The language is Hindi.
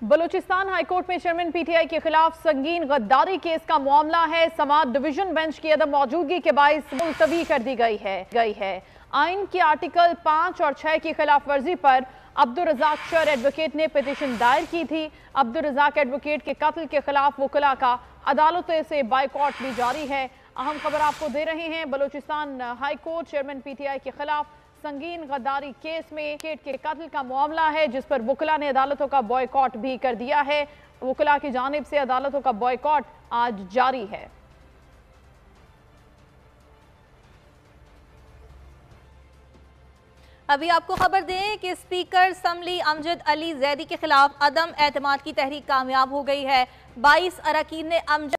बलूचिस्तान हाईकोर्ट में चेयरमैन पीटीआई के खिलाफ संगीन गद्दारी केस का मामला है। समाअत डिवीजन बेंच की अदम मौजूदगी के बायस मुलतवी कर दी गई है। आइन के आर्टिकल 5 और 6 की खिलाफ वर्जी पर अब्दुल रज़ाक शर एडवोकेट ने पिटीशन दायर की थी। अब्दुल रज़ाक एडवोकेट के कत्ल के खिलाफ वकला का अदालतों से बाइकॉट भी जारी है। अहम खबर आपको दे रहे हैं। बलूचिस्तान हाईकोर्ट चेयरमैन पीटीआई के खिलाफ संगीन गद्दारी केस में एडवोकेट के कत्ल का मामला है, जिस पर वकला ने अदालतों का बॉयकॉट भी कर दिया है। वकला की जानिब से अदालतों का बॉयकॉट आज जारी है। अभी आपको खबर दें कि स्पीकर असम्बली अमजद अली जैदी के खिलाफ अदम एतमाद की तहरीक कामयाब हो गई है। 22 अरकान ने अमजद